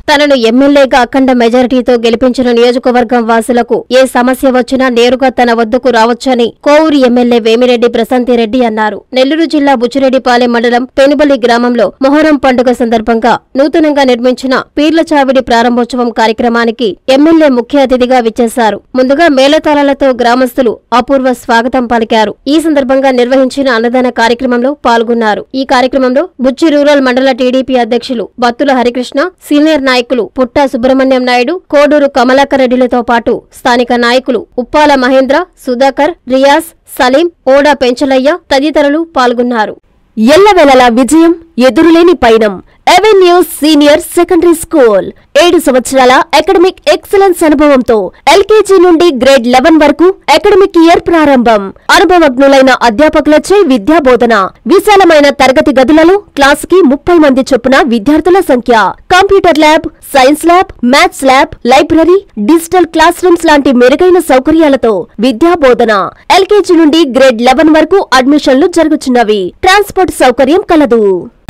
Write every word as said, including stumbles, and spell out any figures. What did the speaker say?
తనను ఎమ్మెల్యేగా అఖండ మెజారిటీతో గెలిపించిన నియోజకవర్గం వాసులకు ఏ సమస్య వచ్చినా నేరుగా తన వద్దకు రావచ్చని కోవూరు ఎమ్మెల్యే వేమిరెడ్డి ప్రశాంతిరెడ్డి అన్నారు. నెల్లూరు జిల్లా బుచ్చిరెడ్డిపాలెం మండలం పెనుబలి గ్రామంలో మొహరం పండుగ సందర్భంగా నూతనంగా నిర్మించిన పీర్ల చావిడి ప్రారంభోత్సవం కార్యక్రమానికి ఎమ్మెల్యే ముఖ్య అతిథిగా విచ్చేశారు. ముందుగా మేళతాళాలతో గ్రామస్తులు అపూర్వ స్వాగతం పలికారు. ఈ సందర్భంగా నిర్వహించిన అన్నదాన కార్యక్రమంలో పాల్గొన్నారు. ఈ కార్యక్రమంలో బుచ్చి రూరల్ మండల టీడీపీ అధ్యక్షులు బత్తుల హరికృష్ణ, సీనియర్ నాయకులు పుట్టా సుబ్రహ్మణ్యం నాయుడు, కోడూరు కమలాకర్ రెడ్డిలతో పాటు స్థానిక నాయకులు ఉప్పాల మహేంద్ర, సుధాకర్, రియాజ్, సలీం, ఓడా పెంచలయ్య తదితరులు పాల్గొన్నారు. ఎల్లవేళలా విజయం, ఎదురులేని పయనం. ఎవెన్యూస్ సీనియర్ సెకండరీ స్కూల్ ఏడు సంవత్సరాల అకాడమిక్ ఎక్సలెన్స్ అనుభవంతో ఎల్కేజీ నుండి గ్రేడ్ లెవెన్ వరకు అకాడమిక్ ఇయర్ ప్రారంభం. అనుభవజ్ఞులైన అధ్యాపకులచే విద్యాబోధన. విశాలమైన తరగతి గదులలో క్లాస్ కి ముప్పై మంది చొప్పున విద్యార్థుల సంఖ్య. Computer lab, science lab, maths lab, library, digital classrooms లాంటి మెరుగైన సౌకర్యాలతో విద్యాబోధన. ఎల్కేజీ నుండి గ్రేడ్ లెవెన్ వరకు అడ్మిషన్లు జరుగుతున్నవి. ట్రాన్స్పోర్ట్ సౌకర్యం కలదు.